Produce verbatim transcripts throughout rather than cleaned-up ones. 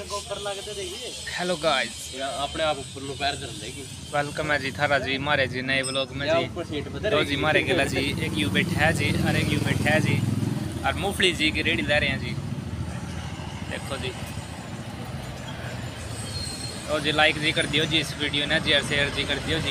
Hello guys, अपने आप ऊपर नु पैर धर लेगी। वेलकम है जी थारा जी मारे जी नए व्लॉग में जी। दो जी मारे गेला जी, एक यू बैठा है जी और एक यू बैठा है जी और मूंगफली जी की रेडी ले रहे हैं जी। देखो जी, और जी लाइक जी कर दियो जी इस वीडियो ने जी, और शेयर जी कर दियो जी,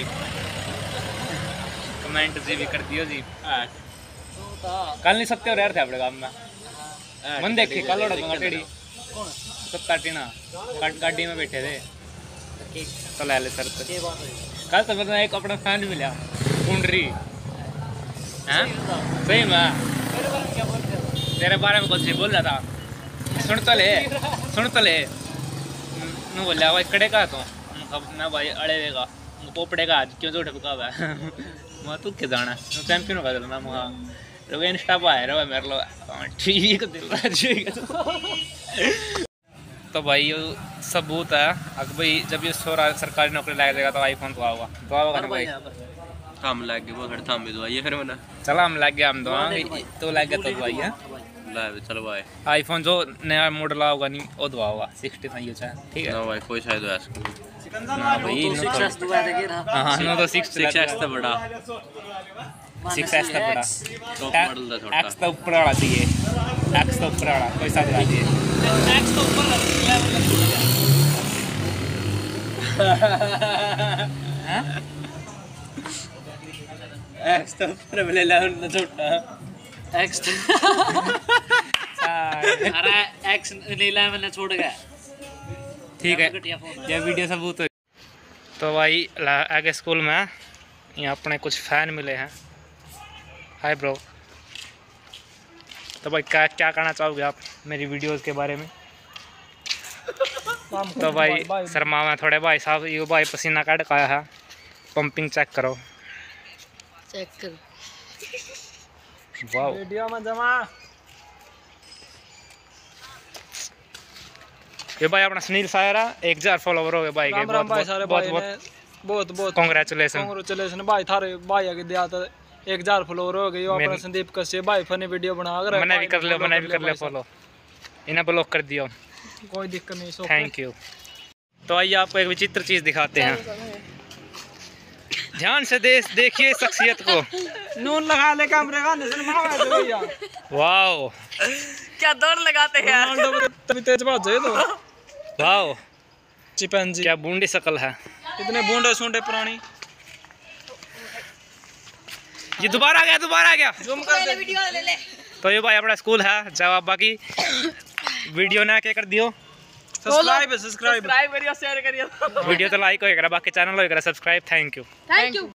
कमेंट जी भी कर दियो जी। कल नहीं सकते हो रहे थे अपने काम में मन देखे कल उड़ा टेढ़ी सत्ता टीना गाड़ी में बैठे थे तो ले ले सर कल तो मतलब एक अपना फैन मिला कुंडरी हैं सही में तेरे बारे में कुछ नहीं बोल रहा था। सुन तो ले सुन तो ले मैं बोला भाई कड़े का तो मैं भाई अड़े देगा पोपड़े का आज क्यों जो ठपका हुआ है मैं तू के जाना चैंपियन का चलना मुहा तो इंस्टा पर आया रहा मेरे लो ठीक तो भाई ये सबूत है अगर भाई जब ये सोरा सरकारी नौकरी लग जाएगा तो आईफोन तो आऊगा तो आऊगा ना भाई। हम लग गए वो खड़े थाम भी दवाई फिर मना चला हम लग गया हम दवा तो लग गया तो दवाई है लाइव चलो भाई। आईफोन जो नया मॉडल आऊगा नहीं वो दवा होगा सिक्सटी था यूज है ठीक है ना भाई कोई शायद ऐसा ना भाई हां नो तो सिक्स एक्स तो बड़ा सिक्स एक्स तो बड़ा टॉप मॉडल दा छोटा एक्स तो ऊपर वाला चाहिए एक्स तो ऊपर वाला कोई सा चाहिए एक्स तो ऊपर लेवल हां एक्स तो ऊपर वाले लेवल दा छोटा एक्स अरे एक्स इलेवन ने छोड़ गया ठीक है ये वीडियो सबूत हो। तो भाई आगे स्कूल में यहाँ अपने कुछ फैन मिले हैं। हाय ब्रो, तो भाई क्या क्या कहना चाहोगे आप मेरी वीडियोस के बारे में? तो भाई शर्मा में थोड़े भाई साहब ये भाई पसीना काट खाया है, पंपिंग चेक करो चेक कर वाह वीडियो में जमा ये भाई अपना सुनील सायरा एक हजार फॉलोवर हो गए भाई के राम राम भाई सारे बहुत भाई बहुत बहुत बहुत कांग्रेचुलेशन कांग्रेचुलेशन भाई थारे भाई आगे दिया था एक हजार फॉलोवर हो गए अपना संदीप कश्यप भाई फनी वीडियो बना कर मैंने भी कर लिया मैंने भी कर लिया फॉलो इन्हें ब्लॉक कर दिया कोई दिक्कत नहीं सो थैंक यू। तो आइए आपको एक विचित्र चीज दिखाते हैं, ध्यान से देख देखिए शख्सियत को। नून लगा ले कैमरे का नजर भैया वाओ क्या दौड़ लगाते हैं रोनाल्डो तभी तेज बात है तो वाओ चिपैंजी क्या बूंदी शकल है, इतने बूंदे सूंडे पुरानी। ये दोबारा आ गया दोबारा आ गया जूम कर दे वीडियो ले ले। तो ये भाई अपना स्कूल है जवाब बाकी वीडियो ना क्या कर दियो सब्सक्राइब सब्सक्राइब सब्सक्राइब करियो शेयर करियो वीडियो तो लाइक होएगा बाकी चैनल होएगा subscribe. Thank you thank you.